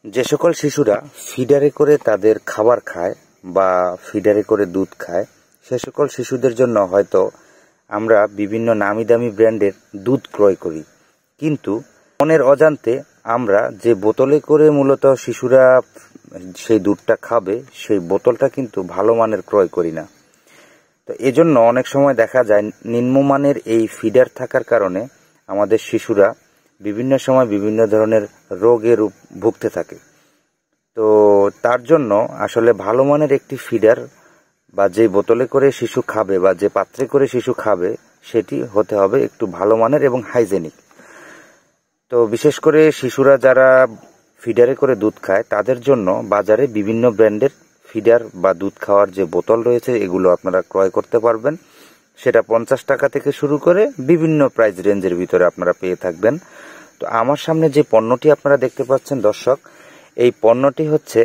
যে সকল শিশুরা ফিডারে করে তাদের খাবার খায় বা ফিডারে করে দুধ খায়, সে সকল শিশুদের জন্য হয়তো আমরা বিভিন্ন নামি দামি ব্র্যান্ডের দুধ ক্রয় করি, কিন্তু মনের অজান্তে আমরা যে বোতলে করে মূলত শিশুরা সেই দুধটা খাবে সেই বোতলটা কিন্তু ভালো মানের ক্রয় করি না। তো এজন্য অনেক সময় দেখা যায় নিম্নমানের এই ফিডার থাকার কারণে আমাদের শিশুরা বিভিন্ন সময় বিভিন্ন ধরনের রোগে ভুগতে থাকে। তো তার জন্য আসলে ভালো মানের একটি ফিডার বা যে বোতলে করে শিশু খাবে বা যে পাত্রে করে শিশু খাবে সেটি হতে হবে একটু ভালো মানের এবং হাইজেনিক। তো বিশেষ করে শিশুরা যারা ফিডারে করে দুধ খায় তাদের জন্য বাজারে বিভিন্ন ব্র্যান্ডের ফিডার বা দুধ খাওয়ার যে বোতল রয়েছে এগুলো আপনারা ক্রয় করতে পারবেন। সেটা 50 টাকা থেকে শুরু করে বিভিন্ন প্রাইস রেঞ্জের ভিতরে আপনারা পেয়ে থাকবেন। তো আমার সামনে যে পণ্যটি আপনারা দেখতে পাচ্ছেন দর্শক, এই পণ্যটি হচ্ছে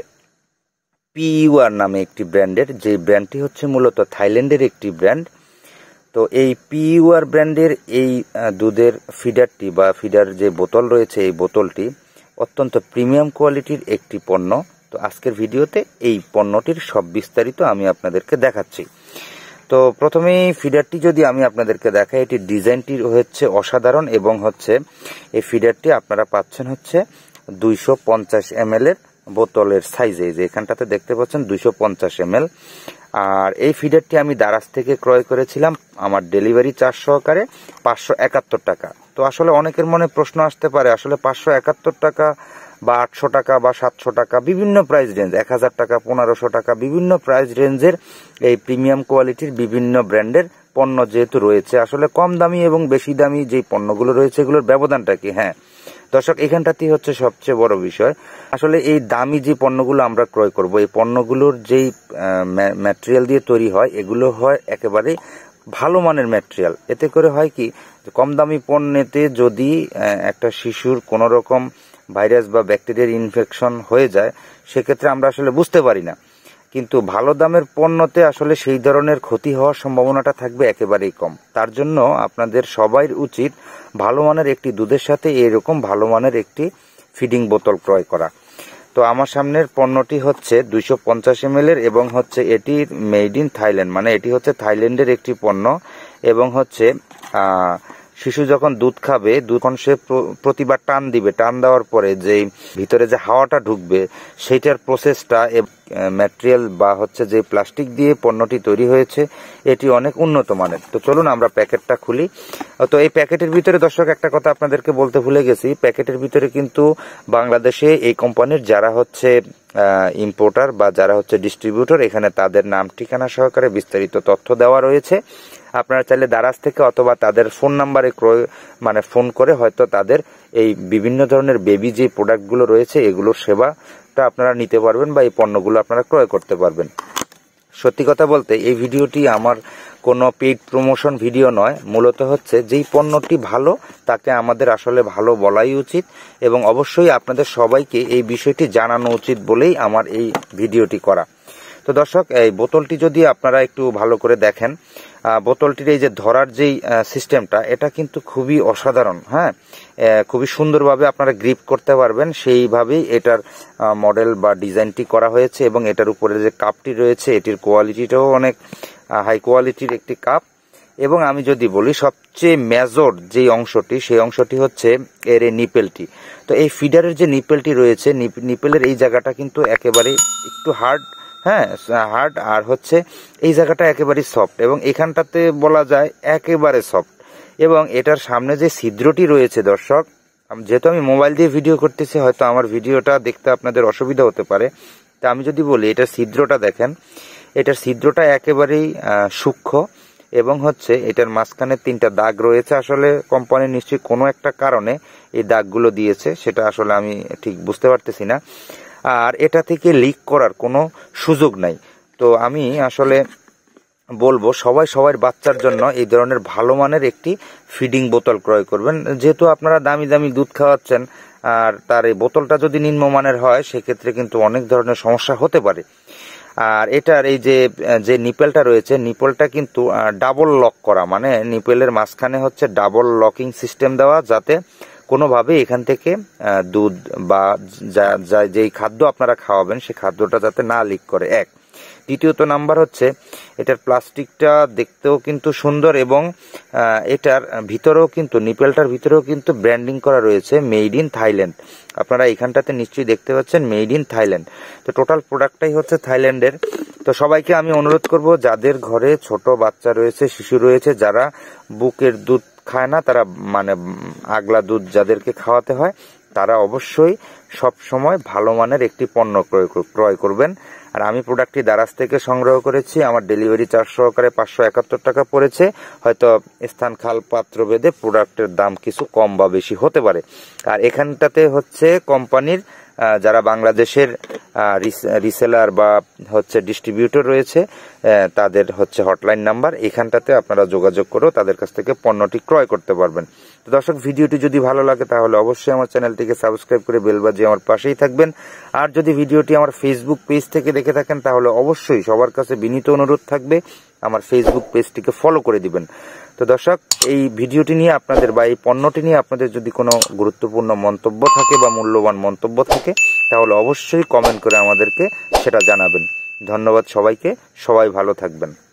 PUR নামে একটি ব্র্যান্ডের, যে ব্র্যান্ডটি হচ্ছে মূলত থাইল্যান্ডের একটি ব্র্যান্ড। তো এই PUR ব্র্যান্ডের এই দুধের ফিডারটি বা ফিডার যে বোতল রয়েছে এই বোতলটি অত্যন্ত প্রিমিয়াম কোয়ালিটির একটি পণ্য। তো আজকের ভিডিওতে এই পণ্যটির সব বিস্তারিত আমি আপনাদেরকে দেখাচ্ছি। তো প্রথমেই ফিডারটি যদি আমি আপনাদেরকে দেখাই, এটির ডিজাইনটি হচ্ছে অসাধারণ এবং হচ্ছে এই ফিডারটি আপনারা পাচ্ছেন হচ্ছে 250 ml এর বোতলের সাইজে, যে এখানটাতে দেখতে পাচ্ছেন 250 ml। আর এই ফিডারটি আমি দারাজ থেকে ক্রয় করেছিলাম আমার ডেলিভারি চার্জ সহকারে 571 টাকা। তো আসলে অনেকের মনে প্রশ্ন আসতে পারে, আসলে 571 টাকা বা 800 টাকা বা 700 টাকা বিভিন্ন প্রাইস রেঞ্জ, 1000 টাকা 1500 টাকা বিভিন্ন প্রাইস রেঞ্জের এই প্রিমিয়াম কোয়ালিটির বিভিন্ন ব্র্যান্ডের পণ্য যেহেতু রয়েছে, আসলে কম দামি এবং বেশি দামি যে পণ্যগুলো রয়েছে এগুলোর ব্যবধানটা কি? হ্যাঁ দর্শক, এখানটাতেই হচ্ছে সবচেয়ে বড় বিষয়। আসলে এই দামি যে পণ্যগুলো আমরা ক্রয় করব, এই পণ্যগুলোর যেই ম্যাটেরিয়াল দিয়ে তৈরি হয় এগুলো হয় একেবারে ভালো মানের ম্যাটেরিয়াল। এতে করে হয় কি, কম দামি পণ্যেতে যদি একটা শিশুর কোনো রকম ভাইরাস বা ব্যাকটেরিয়ার ইনফেকশন হয়ে যায় সেক্ষেত্রে আমরা আসলে বুঝতে পারি না, কিন্তু ভালো দামের পণ্যতে আসলে সেই ধরনের ক্ষতি হওয়ার সম্ভাবনাটা থাকবে একেবারেই কম। তার জন্য আপনাদের সবাই উচিত ভালো মানের একটি দুধের সাথে এরকম ভালো মানের একটি ফিডিং বোতল ক্রয় করা। তো আমার সামনের পণ্যটি হচ্ছে 250 ml এর এবং হচ্ছে এটি মেড ইন থাইল্যান্ড, মানে এটি হচ্ছে থাইল্যান্ডের একটি পণ্য এবং হচ্ছে শিশু যখন দুধ খাবে তখন সে প্রতিবার টান দিবে, টান দেওয়ার পরে যে ভিতরে যে হাওয়াটা ঢুকবে সেইটার প্রসেসটা ম্যাটেরিয়াল বা হচ্ছে যে প্লাস্টিক দিয়ে পণ্যটি তৈরি হয়েছে এটি অনেক উন্নত মানের। তো চলুন আমরা প্যাকেটটা খুলি। তো এই প্যাকেটের ভিতরে দর্শক একটা কথা আপনাদেরকে বলতে ভুলে গেছি, প্যাকেটের ভিতরে কিন্তু বাংলাদেশে এই কোম্পানির যারা হচ্ছে ইম্পোর্টার বা যারা হচ্ছে ডিস্ট্রিবিউটর, এখানে তাদের নাম ঠিকানা সহকারে বিস্তারিত তথ্য দেওয়া রয়েছে। আপনারা চাইলে দারাজ থেকে অথবা তাদের ফোন নাম্বারে ফোন করে হয়তো তাদের এই বিভিন্ন ধরনের বেবি যে প্রোডাক্টগুলো রয়েছে এগুলোর সেবাটা আপনারা নিতে পারবেন বা এই পণ্যগুলো আপনারা ক্রয় করতে পারবেন। সত্যি কথা বলতে এই ভিডিওটি আমার কোনো পেইড প্রমোশন ভিডিও নয়, মূলত হচ্ছে যেই পণ্যটি ভালো তাকে আমাদের আসলে ভালো বলাই উচিত এবং অবশ্যই আপনাদের সবাইকে এই বিষয়টি জানানো উচিত বলেই আমার এই ভিডিওটি করা। তো দর্শক, এই বোতলটি যদি আপনারা একটু ভালো করে দেখেন, বোতলটির এই যে ধরার যেই সিস্টেমটা এটা কিন্তু খুবই অসাধারণ। হ্যাঁ, খুবই সুন্দরভাবে আপনারা গ্রিপ করতে পারবেন, সেইভাবেই এটার মডেল বা ডিজাইনটি করা হয়েছে এবং এটার উপরে যে কাপটি রয়েছে এটির কোয়ালিটিটাও অনেক হাই কোয়ালিটির একটি কাপ। এবং আমি যদি বলি সবচেয়ে মেজর যে অংশটি সেই অংশটি হচ্ছে এর এই নিপেলটি। তো এই ফিডারের যে নিপেলটি রয়েছে, নিপেলের এই জায়গাটা কিন্তু একেবারে একটু হার্ড, হ্যাঁ হার্ড, আর হচ্ছে এই জায়গাটা একেবারে সফট এবং এখানটাতে বলা যায় একেবারে সফট। এবং এটার সামনে যে ছিদ্রটি রয়েছে দর্শক, যেহেতু আমি মোবাইল দিয়ে ভিডিও করতেছি হয়তো আমার ভিডিওটা দেখতে আপনাদের অসুবিধা হতে পারে, তা আমি যদি বলি এটার ছিদ্রটা দেখেন, এটার ছিদ্রটা একেবারেই সূক্ষ্ম এবং হচ্ছে এটার মাঝখানে 3টা দাগ রয়েছে। আসলে কোম্পানি নিশ্চয়ই কোনো একটা কারণে এই দাগগুলো দিয়েছে, সেটা আসলে আমি ঠিক বুঝতে পারতেছি না। আর এটা থেকে লিক করার কোনো সুযোগ নাই। তো আমি আসলে বলবো সবার বাচ্চার জন্য এই ধরনের ভালো মানের একটি ফিডিং বোতল ক্রয় করবেন। যেহেতু আপনারা দামি দামি দুধ খাওয়াচ্ছেন আর তার এই বোতলটা যদি নিম্নমানের হয় সেক্ষেত্রে কিন্তু অনেক ধরনের সমস্যা হতে পারে। আর এটার এই যে নিপেলটা রয়েছে, নিপেলটা কিন্তু ডাবল লক করা, মানে নিপেলের মাঝখানে হচ্ছে ডাবল লকিং সিস্টেম দেওয়া, যাতে কোনোভাবে এখান থেকে দুধ বা যেই খাদ্য আপনারা খাওয়াবেন সেই খাদ্যটা যাতে না লিক করে। এক, দ্বিতীয়ত নাম্বার হচ্ছে এটার প্লাস্টিকটা দেখতেও কিন্তু সুন্দর এবং এটার ভিতরেও কিন্তু নিপেলটার ভিতরেও কিন্তু ব্র্যান্ডিং করা রয়েছে মেড ইন থাইল্যান্ড। আপনারা এখানটাতে নিশ্চয়ই দেখতে পাচ্ছেন মেড ইন থাইল্যান্ড। তো টোটাল প্রোডাক্টটাই হচ্ছে থাইল্যান্ডের। তো সবাইকে আমি অনুরোধ করব, যাদের ঘরে ছোট বাচ্চা রয়েছে, শিশু রয়েছে, যারা বুকের দুধ খায় না, তারা মানে আগলা দুধ যাদেরকে খাওয়াতে হয়, তারা অবশ্যই সব সময় ভালো মানের একটি পণ্য ক্রয় করবেন। আর আমি প্রোডাক্টটি দারাজ থেকে সংগ্রহ করেছি। আমার ডেলিভারি চার্জ সহকারে 571 টাকা পড়েছে। হয়তো স্থান খাল পাত্র ভেদে প্রোডাক্টের দাম কিছু কম বা বেশি হতে পারে। আর এখানটাতে হচ্ছে কোম্পানির যারা বাংলাদেশের রিসেলার বা হচ্ছে ডিস্ট্রিবিউটর রয়েছে, তাদের হচ্ছে হটলাইন নাম্বার, এখানটাতে আপনারা যোগাযোগ করেও তাদের কাছ থেকে পণ্যটি ক্রয় করতে পারবেন। তো দর্শক, ভিডিওটি যদি ভালো লাগে তাহলে অবশ্যই আমার চ্যানেলটিকে সাবস্ক্রাইব করে বেল বাজিয়ে আমার পাশেই থাকবেন। আর যদি ভিডিওটি আমার ফেসবুক পেজ থেকে দেখে থাকেন তাহলে অবশ্যই সবার কাছে বিনীত অনুরোধ থাকবে আমার ফেসবুক পেজটিকে ফলো করে দিবেন। তো দর্শক, এই ভিডিওটি নিয়ে আপনাদের বা এই পণ্যটি নিয়ে আপনাদের যদি কোনো গুরুত্বপূর্ণ মন্তব্য থাকে বা মূল্যবান মন্তব্য থাকে তাহলে অবশ্যই কমেন্ট করে আমাদেরকে সেটা জানাবেন। ধন্যবাদ সবাইকে, সবাই ভালো থাকবেন।